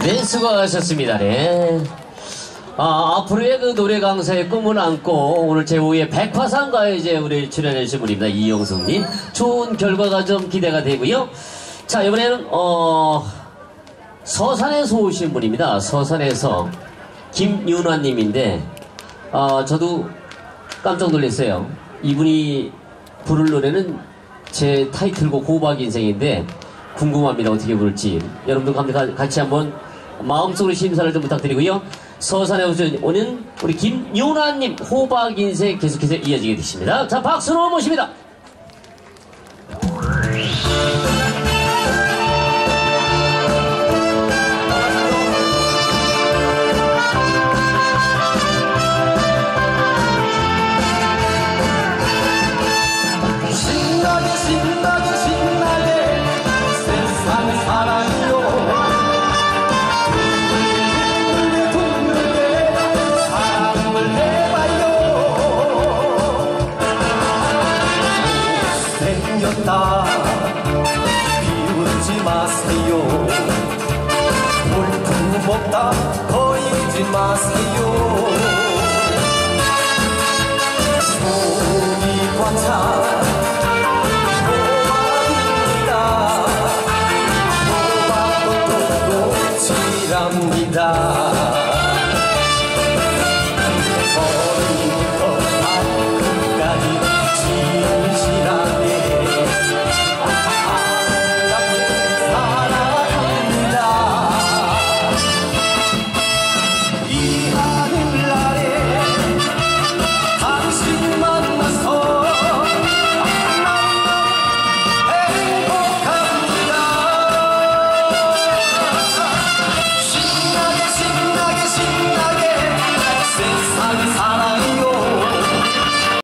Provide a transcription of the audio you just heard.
네, 수고하셨습니다. 네. 앞으로의 그 노래 강사의 꿈을 안고 오늘 제5회 백화상가에 이제 우리 출연해주신 분입니다. 이영숙님. 좋은 결과가 좀 기대가 되고요. 자, 이번에는, 서산에서 오신 분입니다. 서산에서 김윤화님인데, 저도 깜짝 놀랐어요. 이분이 부를 노래는 제 타이틀곡 호박 인생인데, 궁금합니다. 어떻게 부를지. 여러분들 같이 한번 마음속으로 심사를 좀 부탁드리고요. 서산에 오는 우리 김윤아님 호박 인생 계속해서 이어지게 되십니다. 자, 박수로 모십니다. 비웃지 마세요. 골프 먹다 거이지 마세요.